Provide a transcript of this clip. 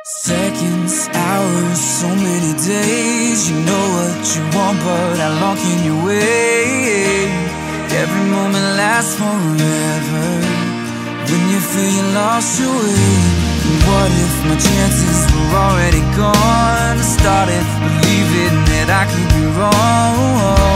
Seconds, hours, so many days. You know what you want, but how long can you wait? Every moment lasts forever when you feel you lost your way. And what if my chances were already gone? I started believing that I could be wrong.